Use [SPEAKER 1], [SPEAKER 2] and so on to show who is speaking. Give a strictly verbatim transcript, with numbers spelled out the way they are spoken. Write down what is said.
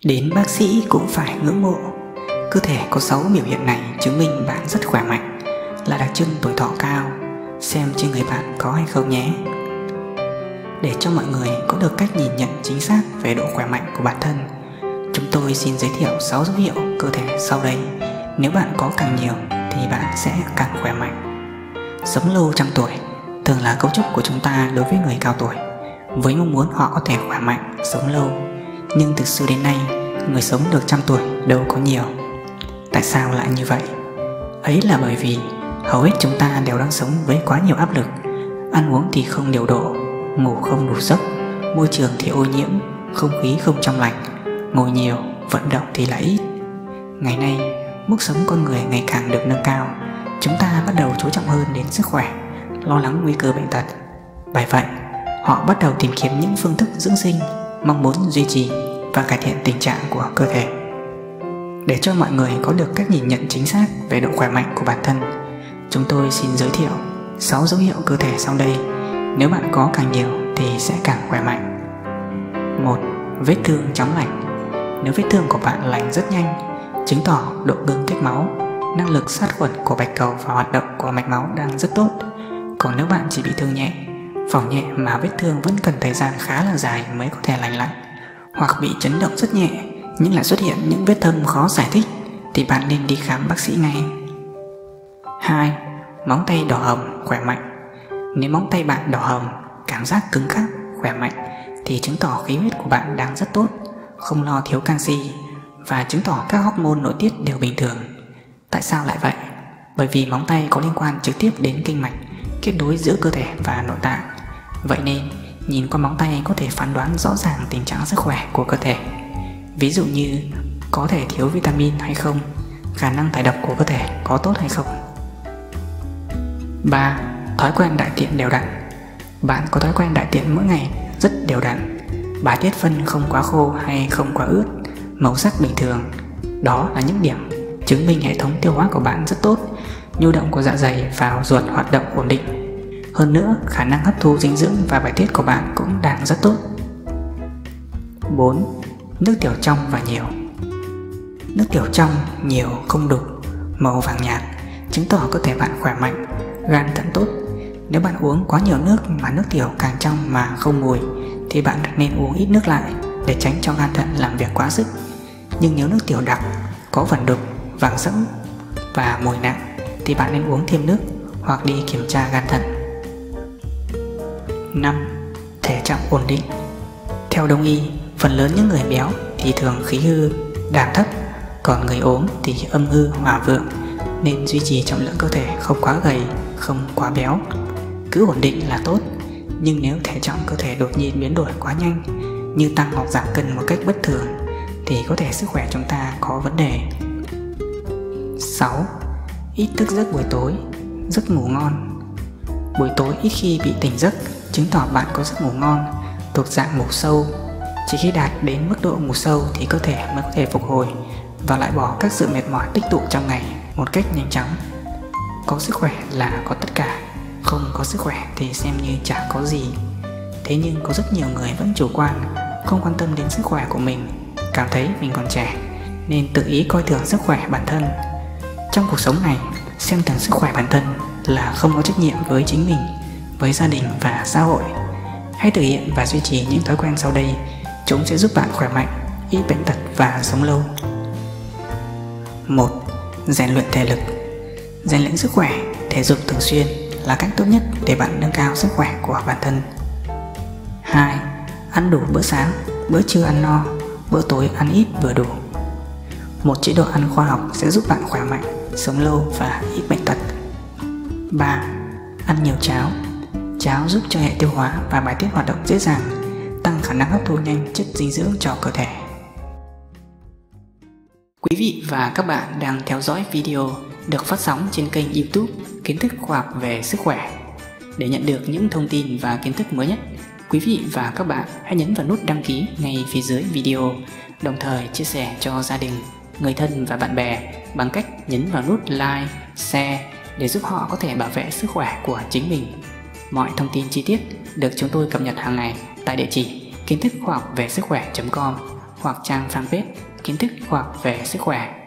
[SPEAKER 1] Đến bác sĩ cũng phải ngưỡng mộ. Cơ thể có sáu biểu hiện này chứng minh bạn rất khỏe mạnh, là đặc trưng tuổi thọ cao. Xem trên người bạn có hay không nhé. Để cho mọi người có được cách nhìn nhận chính xác về độ khỏe mạnh của bản thân, chúng tôi xin giới thiệu sáu dấu hiệu cơ thể sau đây. Nếu bạn có càng nhiều thì bạn sẽ càng khỏe mạnh. Sống lâu trăm tuổi thường là cấu trúc của chúng ta đối với người cao tuổi, với mong muốn họ có thể khỏe mạnh, sống lâu. Nhưng thực sự đến nay, người sống được trăm tuổi đâu có nhiều. Tại sao lại như vậy? Ấy là bởi vì hầu hết chúng ta đều đang sống với quá nhiều áp lực. Ăn uống thì không điều độ, ngủ không đủ giấc, môi trường thì ô nhiễm, không khí không trong lành, ngồi nhiều, vận động thì lại ít. Ngày nay, mức sống con người ngày càng được nâng cao. Chúng ta bắt đầu chú trọng hơn đến sức khỏe, lo lắng nguy cơ bệnh tật. Bởi vậy, họ bắt đầu tìm kiếm những phương thức dưỡng sinh, mong muốn duy trì và cải thiện tình trạng của cơ thể. Để cho mọi người có được cách nhìn nhận chính xác về độ khỏe mạnh của bản thân, chúng tôi xin giới thiệu sáu dấu hiệu cơ thể sau đây. Nếu bạn có càng nhiều thì sẽ càng khỏe mạnh. Một. Vết thương chóng lành. Nếu vết thương của bạn lành rất nhanh, chứng tỏ độ ngưng tích máu, năng lực sát khuẩn của bạch cầu và hoạt động của mạch máu đang rất tốt. Còn nếu bạn chỉ bị thương nhẹ, phỏng nhẹ mà vết thương vẫn cần thời gian khá là dài mới có thể lành lại, hoặc bị chấn động rất nhẹ nhưng lại xuất hiện những vết thâm khó giải thích, thì bạn nên đi khám bác sĩ ngay. Hai. Móng tay đỏ hồng khỏe mạnh. Nếu móng tay bạn đỏ hồng, cảm giác cứng cáp, khỏe mạnh, thì chứng tỏ khí huyết của bạn đang rất tốt, không lo thiếu canxi, và chứng tỏ các hormone nội tiết đều bình thường. Tại sao lại vậy? Bởi vì móng tay có liên quan trực tiếp đến kinh mạch, kết nối giữa cơ thể và nội tạng. Vậy nên, nhìn qua móng tay có thể phán đoán rõ ràng tình trạng sức khỏe của cơ thể. Ví dụ như có thể thiếu vitamin hay không, khả năng thải độc của cơ thể có tốt hay không. Ba. Thói quen đại tiện đều đặn. Bạn có thói quen đại tiện mỗi ngày rất đều đặn, bài tiết phân không quá khô hay không quá ướt, màu sắc bình thường. Đó là những điểm chứng minh hệ thống tiêu hóa của bạn rất tốt, nhu động của dạ dày vào ruột hoạt động ổn định. Hơn nữa, khả năng hấp thu dinh dưỡng và bài tiết của bạn cũng đang rất tốt. Bốn. Nước tiểu trong và nhiều. Nước tiểu trong, nhiều, không đủ, màu vàng nhạt, chứng tỏ cơ thể bạn khỏe mạnh, gan thận tốt. Nếu bạn uống quá nhiều nước mà nước tiểu càng trong mà không mùi, thì bạn nên uống ít nước lại để tránh cho gan thận làm việc quá sức. Nhưng nếu nước tiểu đặc, có vẩn đục, vàng sẫm và mùi nặng, thì bạn nên uống thêm nước hoặc đi kiểm tra gan thận. Năm. Thể trọng ổn định. Theo Đông y, phần lớn những người béo thì thường khí hư, đảm thấp, còn người ốm thì âm hư, hỏa vượng, nên duy trì trọng lượng cơ thể không quá gầy, không quá béo. Cứ ổn định là tốt. Nhưng nếu thể trọng cơ thể đột nhiên biến đổi quá nhanh, như tăng hoặc giảm cân một cách bất thường, thì có thể sức khỏe chúng ta có vấn đề. Sáu. Ít thức giấc buổi tối, giấc ngủ ngon. Buổi tối ít khi bị tỉnh giấc, chứng tỏ bạn có giấc ngủ ngon, thuộc dạng ngủ sâu. Chỉ khi đạt đến mức độ ngủ sâu thì cơ thể mới có thể phục hồi và loại bỏ các sự mệt mỏi tích tụ trong ngày một cách nhanh chóng. Có sức khỏe là có tất cả, không có sức khỏe thì xem như chả có gì. Thế nhưng có rất nhiều người vẫn chủ quan, không quan tâm đến sức khỏe của mình, cảm thấy mình còn trẻ nên tự ý coi thường sức khỏe bản thân. Trong cuộc sống này, xem thường sức khỏe bản thân là không có trách nhiệm với chính mình, với gia đình và xã hội. Hãy thực hiện và duy trì những thói quen sau đây, chúng sẽ giúp bạn khỏe mạnh, ít bệnh tật và sống lâu. Một. Rèn luyện thể lực. Rèn luyện sức khỏe, thể dục thường xuyên là cách tốt nhất để bạn nâng cao sức khỏe của bản thân. Hai. Ăn đủ bữa sáng, bữa trưa ăn no, bữa tối ăn ít vừa đủ. Một chế độ ăn khoa học sẽ giúp bạn khỏe mạnh, sống lâu và ít bệnh tật. Ba. Ăn nhiều cháo. Cháo giúp cho hệ tiêu hóa và bài tiết hoạt động dễ dàng, tăng khả năng hấp thu nhanh chất dinh dưỡng cho cơ thể. Quý vị và các bạn đang theo dõi video được phát sóng trên kênh YouTube Kiến thức khoa học về sức khỏe. Để nhận được những thông tin và kiến thức mới nhất, quý vị và các bạn hãy nhấn vào nút đăng ký ngay phía dưới video, đồng thời chia sẻ cho gia đình, người thân và bạn bè bằng cách nhấn vào nút like, share để giúp họ có thể bảo vệ sức khỏe của chính mình. Mọi thông tin chi tiết được chúng tôi cập nhật hàng ngày tại địa chỉ kiến thức khoa học về sức khỏe chấm com hoặc trang fanpage Kiến thức khoa học về sức khỏe.